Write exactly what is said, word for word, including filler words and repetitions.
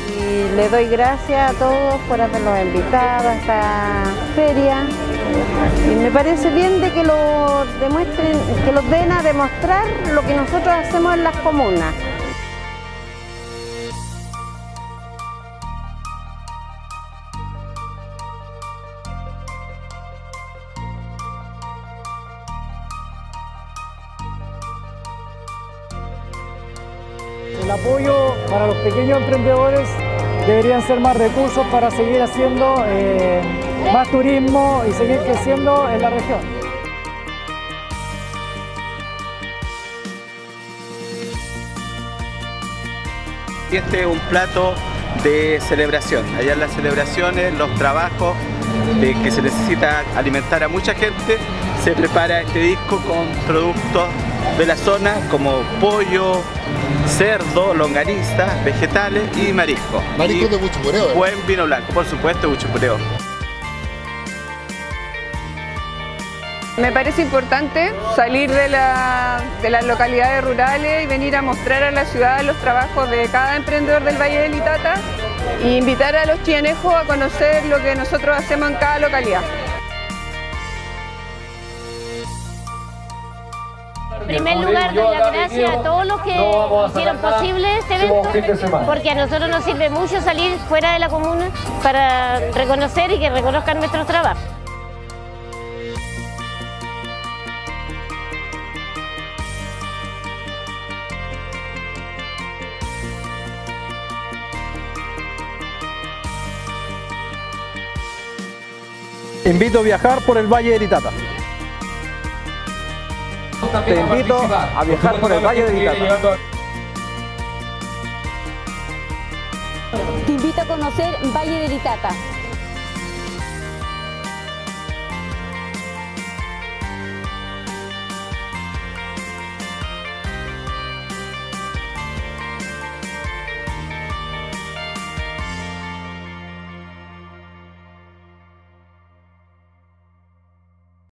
Y le doy gracias a todos por habernos invitado a esta feria. Y me parece bien de que lo demuestren, que los den a demostrar lo que nosotros hacemos en las comunas. El apoyo para los pequeños emprendedores deberían ser más recursos para seguir haciendo eh, más turismo y seguir creciendo en la región. Este es un plato de celebración. Allá en las celebraciones, los trabajos de que se necesita alimentar a mucha gente, se prepara este disco con productos de la zona como pollo, cerdo, longaniza, vegetales y marisco. Marisco de Buchupureo. ¿eh? Buen vino blanco, por supuesto, Buchupureo. Me parece importante salir de, la, de las localidades rurales y venir a mostrar a la ciudad los trabajos de cada emprendedor del Valle del Itata e invitar a los chienejos a conocer lo que nosotros hacemos en cada localidad. En primer lugar, doy las gracias a todos los que hicieron posible este evento, porque a nosotros nos sirve mucho salir fuera de la comuna para reconocer y que reconozcan nuestros trabajos. Invito a viajar por el Valle del Itata. Te invito a viajar por el Valle del Itata. Te invito a conocer Valle del Itata.